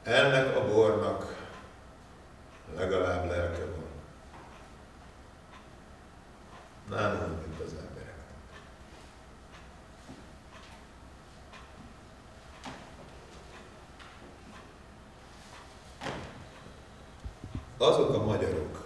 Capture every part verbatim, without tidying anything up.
Ennek a bornak legalább lelke van. Nem úgy, mint az emberek. Azok a magyarok,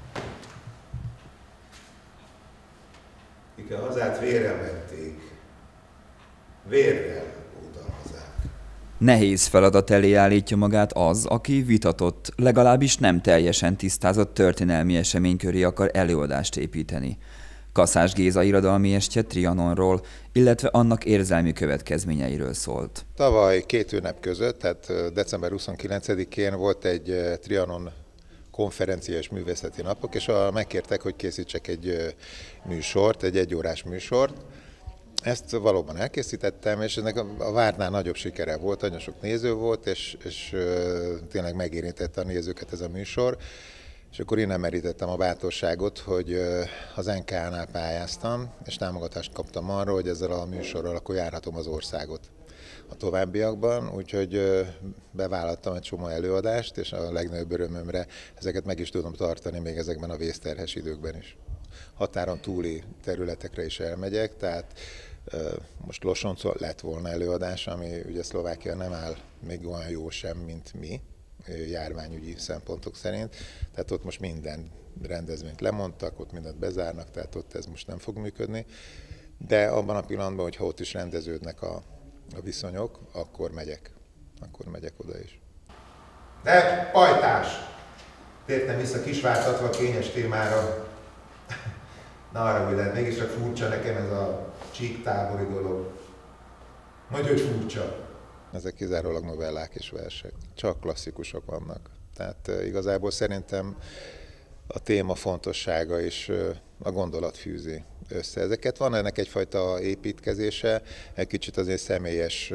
akik a hazát vérrel vették, vérrel ótalmazzák. Nehéz feladat elé állítja magát az, aki vitatott, legalábbis nem teljesen tisztázott történelmi esemény köré akar előadást építeni. Kaszás Géza irodalmiestje Trianonról, illetve annak érzelmi következményeiről szólt. Tavaly két ünnep között, tehát december huszonkilencedikén volt egy Trianon konferencia és művészeti napok, és megkértek, hogy készítsek egy műsort, egy egyórás műsort. Ezt valóban elkészítettem, és ennek a vártnál nagyobb sikere volt, nagyon sok néző volt, és, és tényleg megérintette a nézőket ez a műsor. És akkor innen merítettem a bátorságot, hogy az en ká á-nál pályáztam, és támogatást kaptam arra, hogy ezzel a műsorral akkor járhatom az országot a továbbiakban, úgyhogy bevállaltam egy csomó előadást, és a legnagyobb örömömre ezeket meg is tudom tartani még ezekben a vészterhes időkben is. Határon túli területekre is elmegyek, tehát most Losoncon lett volna előadás, ami ugye Szlovákia nem áll még olyan jó sem, mint mi, járványügyi szempontok szerint, tehát ott most minden rendezvényt lemondtak, ott mindent bezárnak, tehát ott ez most nem fog működni, de abban a pillanatban, hogyha ott is rendeződnek a, a viszonyok, akkor megyek, akkor megyek oda is. De pajtás! Tértem vissza kisvártatva a kényes témára. Na arra, hogy lehet, mégis csak furcsa nekem ez a csíktábori dolog. Mondj, hogy furcsa. Ezek kizárólag novellák és versek. Csak klasszikusok vannak. Tehát igazából szerintem a téma fontossága és a gondolat fűzi össze. Ezeket van ennek egyfajta építkezése, egy kicsit azért személyes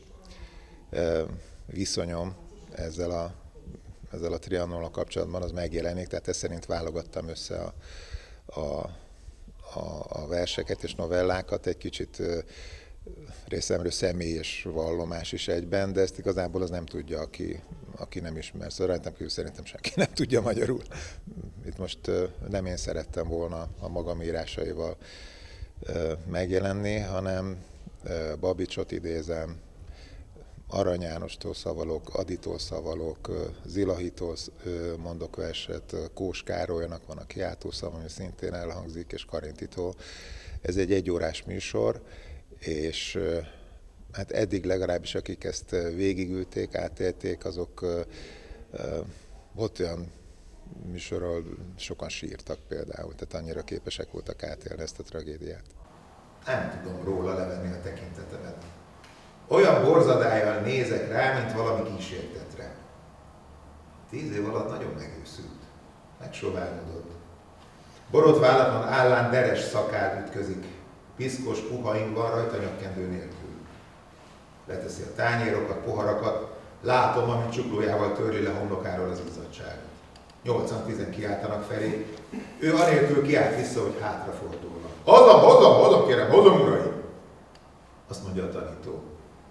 viszonyom ezzel a, ezzel a Trianonnal kapcsolatban, az megjelenik, tehát ezt szerint válogattam össze a, a, a, a verseket és novellákat, egy kicsit részemről személyes vallomás is egyben, de ezt igazából az nem tudja, aki, aki nem ismer. Szóval rajtam kívül szerintem senki nem tudja magyarul. Itt most nem én szerettem volna a magam írásaival megjelenni, hanem Babicsot idézem, Arany Jánostól szavalok, Aditól szavalok, Zilahitól mondok verset, Kós Károlynak van a kiáltószava, ami szintén elhangzik, és Karintitól. Ez egy egyórás műsor, és hát eddig legalábbis akik ezt végigülték, átélték, azok ott olyan műsorról sokan sírtak például, tehát annyira képesek voltak átélni ezt a tragédiát. Nem tudom róla levenni a tekintetemet. Olyan borzadályal nézek rá, mint valami kísértetre. Tíz év alatt nagyon megőszült, megsoványodott. Borotválatlan állán deres szakál ütközik, piszkos, puha ing van rajta nyakkendő nélkül. Leteszi a tányérokat, poharakat, látom, amint csuklójával törli le homlokáról az izzadságot. Nyolcan-tizen kiáltanak felé, ő anélkül kiált vissza, hogy hátrafordulnak. Hazam, hazam, hazam, kérem, hazam, uraim! Azt mondja a tanító.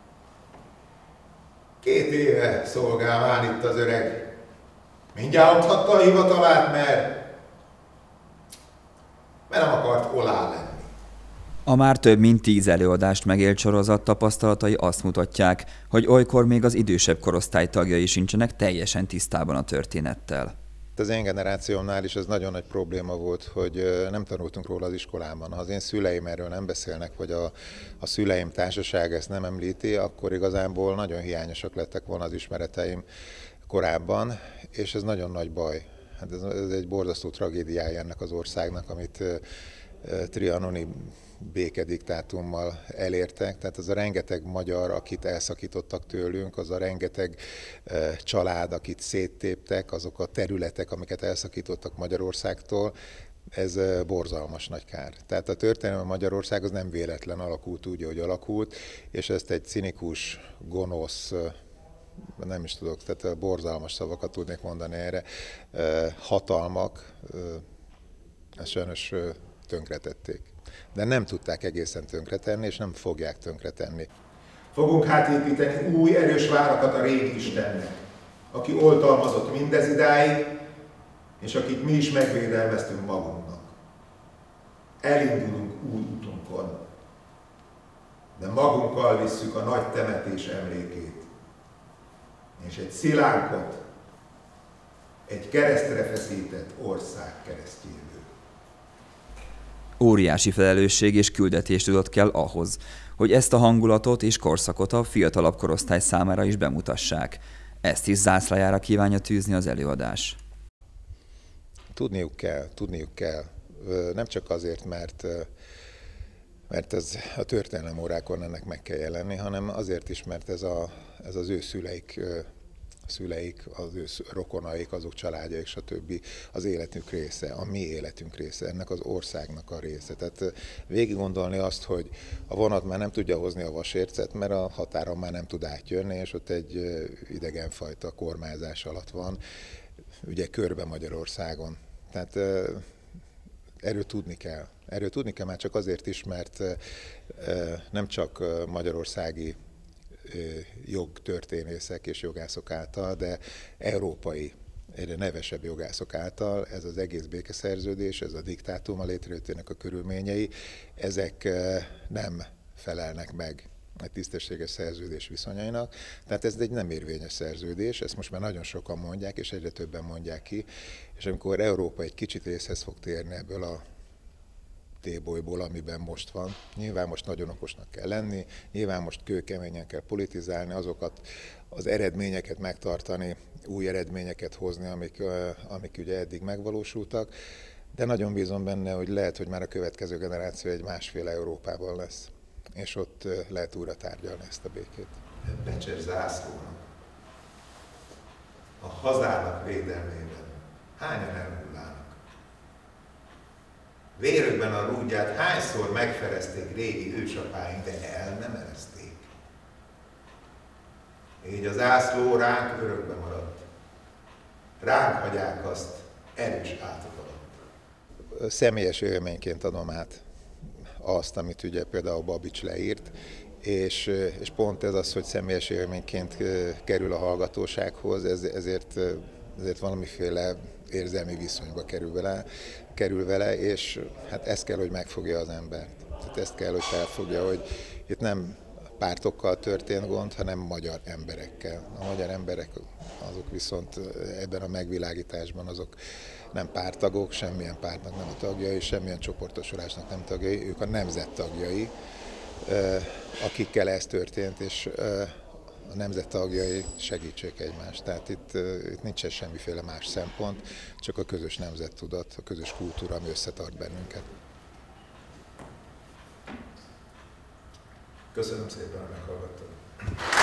Két éve szolgál már itt az öreg. Mindjárt otthatta a hivatalát, mert, mert nem akart olá lenni. A már több mint tíz előadást megélt sorozat tapasztalatai azt mutatják, hogy olykor még az idősebb korosztály tagjai sincsenek teljesen tisztában a történettel. Az én generációmnál is ez nagyon nagy probléma volt, hogy nem tanultunk róla az iskolában. Ha az én szüleim erről nem beszélnek, vagy a, a szüleim társasága ezt nem említi, akkor igazából nagyon hiányosak lettek volna az ismereteim korábban, és ez nagyon nagy baj. Hát ez, ez egy borzasztó tragédiája ennek az országnak, amit trianoni békediktátummal elértek. Tehát az a rengeteg magyar, akit elszakítottak tőlünk, az a rengeteg család, akit széttéptek, azok a területek, amiket elszakítottak Magyarországtól, ez borzalmas nagy kár. Tehát a történelmi Magyarország az nem véletlen alakult úgy, ahogy alakult, és ezt egy cinikus, gonosz, nem is tudok, tehát borzalmas szavakat tudnék mondani erre, hatalmak, ezt sajnos tönkretették. De nem tudták egészen tönkretenni, és nem fogják tönkretenni. Fogunk hát építeni új erős várakat a régi Istennek. aki oltalmazott mindez idáig, és akit mi is megvédelmeztünk magunknak. Elindulunk új utunkon, de magunkkal visszük a nagy temetés emlékét, és egy szilánkot, egy keresztre feszített ország keresztjéből. Óriási felelősség és küldetés tudott kell ahhoz, hogy ezt a hangulatot és korszakot a fiatalabb korosztály számára is bemutassák. Ezt is zászlajára kívánja tűzni az előadás. Tudniuk kell, tudniuk kell. Nem csak azért, mert, mert ez a történelem órákon ennek meg kell jelenni, hanem azért is, mert ez, a, ez az ő szüleik, szüleik, az ő rokonaik, azok családjaik, stb. Az életünk része, a mi életünk része, ennek az országnak a része. Tehát végig gondolni azt, hogy a vonat már nem tudja hozni a vasércet, mert a határon már nem tud átjönni, és ott egy idegenfajta kormányzás alatt van, ugye körbe Magyarországon. Tehát erről tudni kell. Erről tudni kell már csak azért is, mert nem csak magyarországi jogtörténészek és jogászok által, de európai, egyre nevesebb jogászok által ez az egész békeszerződés, ez a diktátum, a létrejöttének a körülményei, ezek nem felelnek meg egy tisztességes szerződés viszonyainak. Tehát ez egy nem érvényes szerződés, ezt most már nagyon sokan mondják, és egyre többen mondják ki, és amikor Európa egy kicsit észhez fog térni ebből a tébolyból, amiben most van. Nyilván most nagyon okosnak kell lenni, nyilván most kőkeményen kell politizálni, azokat az eredményeket megtartani, új eredményeket hozni, amik, amik ugye eddig megvalósultak, de nagyon bízom benne, hogy lehet, hogy már a következő generáció egy másféle Európában lesz, és ott lehet újra tárgyalni ezt a békét. Becser zászlónak, a hazának védelmében hányan elhullának? Vérükben a rúdját hányszor megferezték régi ősapáink, de el nem ereszték. Így az zászló ránk örökbe maradt. Ránk hagyják azt erős átok alatt. Személyes élményként adom át azt, amit ugye például Babics leírt, és, és pont ez az, hogy személyes élményként kerül a hallgatósághoz, ez, ezért, ezért valamiféle érzelmi viszonyba kerül vele, kerül vele, és hát ezt kell, hogy megfogja az embert. Tehát ezt kell, hogy felfogja, hogy itt nem pártokkal történt gond, hanem magyar emberekkel. A magyar emberek azok viszont ebben a megvilágításban azok nem párttagok, semmilyen pártnak nem a tagjai, semmilyen csoportosulásnak nem tagjai, ők a nemzet tagjai, akikkel ez történt, és a nemzet tagjai segítsék egymást. Tehát itt, itt nincsen semmiféle más szempont, csak a közös nemzettudat, a közös kultúra, ami összetart bennünket. Köszönöm szépen, hogy meghallgattad.